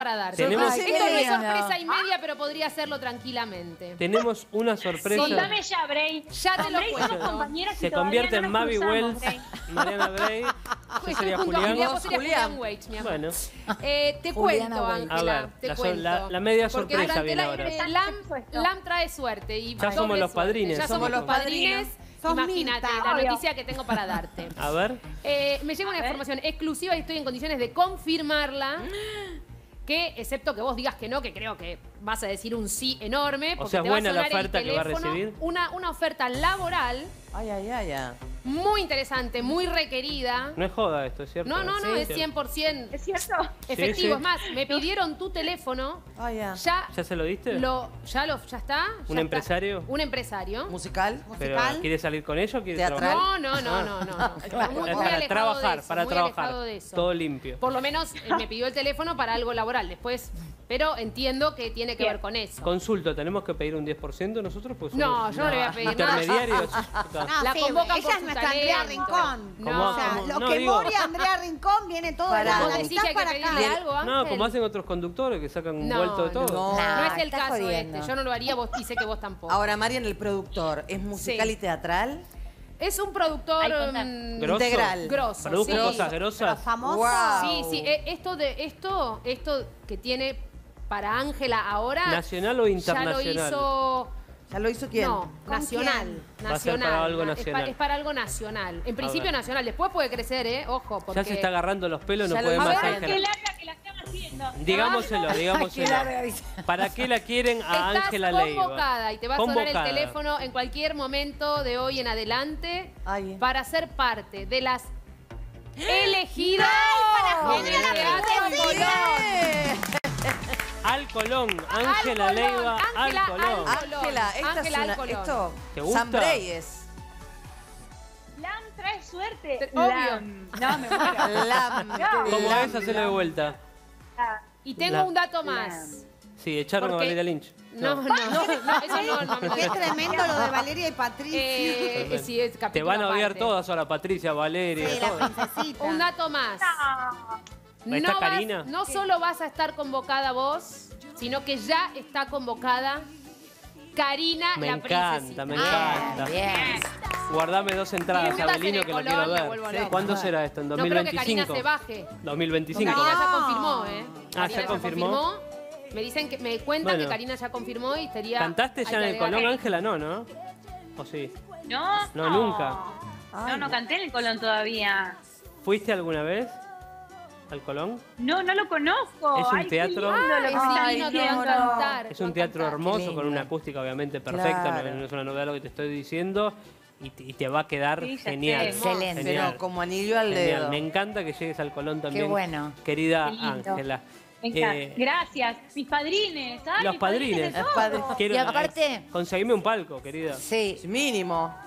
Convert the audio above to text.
para darte. Tenemos- Esto no es sorpresa y media, pero podría hacerlo tranquilamente. Tenemos una sorpresa. Contame ya, Bray. Ya te lo Bray, cuento. somos compañeras y Se todavía convierte no en nos Mavi cruzamos, Wells, Bray. Mariana Bray. Yo Pues sería junto a Julián. vos sería Julián Waits, mi amor. Bueno, Te Juliana cuento, Waits. Ángela, A ver, te la cuento. la media Porque sorpresa durante viene la- ahora. Lam trae suerte. Y Ya doble somos los suerte. padrines. Ya somos los padrines. Sos Imagínate Mirta. la Obvio. noticia que tengo para darte. A ver. Me llega una A ver. información exclusiva y estoy en condiciones de confirmarla. Que, excepto que vos digas que no, que creo que vas a decir un sí enorme. O Porque sea, te va a buena la sonar el oferta que va a teléfono, recibir. Una oferta laboral Ay, ay, ay, ay. muy interesante, muy requerida. No es joda esto, ¿es cierto? No, no, no, Sí, es sí. 100% ¿Es cierto? efectivo. sí. Es más, me pidieron tu teléfono. Ay, ya. Ya ¿Ya se lo diste? ¿Ya está? ¿Un Ya empresario? está. Un empresario. ¿Musical? ¿Pero quiere salir con ellos o quiere Teatral. trabajar? No. Claro. Muy para alejado trabajar, de eso, para muy trabajar. alejado de eso. Todo limpio. Por lo menos me pidió el teléfono para algo laboral. Después, pero entiendo que tiene que ver con eso. Consulto, ¿tenemos que pedir un 10% nosotros? Pues No, somos yo no le voy a pedir nada. intermediarios. La convocan ella por es su nuestra Andrea talento. Rincón. ¿Cómo? O sea, ¿Cómo? lo No, que digo- Moria Andrea Rincón viene todo de Para- la ¿Vos decís que hay que para acá. pedirle algo, Ángel? No, como hacen otros conductores que sacan un vuelto de todo. no. No es el estás caso jodiendo. este. Yo no lo haría vos, y sé que vos tampoco. Ahora, Marian, el productor, ¿es musical Sí. y teatral? Es un productor Ay, contá. ¿Grosso? Integral. grosso. ¿Produjo sí. cosas Pero grosas? famoso. Wow. Sí, sí. Esto que tiene para Ángela ahora. ¿Nacional o internacional? Ya lo hizo. ¿Ya lo hizo quién? No, ¿Con nacional. Va a ser para algo Es nacional. Es para algo nacional. En principio ver. nacional. Después puede crecer, ¿eh? Ojo, porque... Ya se está agarrando los pelos, no Ya lo puede hizo. más A ver, Qué Ángela. larga que la están haciendo. Digámoselo, digámoselo. ¿Para qué la quieren a Estás Ángela Leiva? convocada y te va a sonar el Convocada. teléfono en cualquier momento de hoy en adelante Ay. para ser parte de las elegidas para en el Juliana Teatro Princesita. Colón. Al Colón, Ángela Al Colón, Leiva, Ángela al Colón. al Colón. Ángela, esta Ángela es una... Alcolón. Esto, ¿Te gusta? San Breyes. Lam trae suerte. Obvio. Lam. No, me muero. Lam. ¿Cómo Lam, ves? Hacelo de Lam. vuelta. Y tengo La- un dato más. Sí, echaron Porque- a Valeria Lynch. No, no, eso no. Qué tremendo lo de Valeria y Patricia. Sí, es Te capítulo van a odiar aparte. todas ahora, Patricia, Valeria, Sí, la todas. princesita. Un dato más. ¿Está Karina? No solo vas a estar convocada vos, sino que ya está convocada Karina, Me la encanta, princesita. me Ah, encanta. bien. Guardame 2 entradas, Si me juntas Abelino, en que el lo quiero Colón, me ver. vuelvo loca. ¿Cuándo será esto? ¿En No creo que 2025? Karina se baje. 2025. Karina ya No. confirmó, ¿eh? Ah, Karina ¿ya confirmó? Me dicen que me cuentan Bueno. que Karina ya confirmó y sería. ¿Cantaste hay ya que en el agregar- Colón, Ángela? No, ¿no? ¿O sí? No. No, nunca. No, no canté en el Colón todavía. ¿Fuiste alguna vez al Colón? No, no lo conozco. Es un Ay, qué teatro- lindo lo que Es me están divino, te va a diciendo. encantar. Es un teatro hermoso, lindo. con una acústica obviamente perfecta, Claro. no es una novedad lo que te estoy diciendo, y te va a quedar Sí, ya genial. sé. Excelente. Genial. Pero como anillo al Genial. dedo. Me encanta que llegues al Colón también, bueno. querida Qué lindo. Ángela. Me encanta. Eh, Gracias. Mis padrines. Ay, los mis padrines. de Los todo. padres. quiero- Y aparte- conseguime un palco, querida. Sí, mínimo.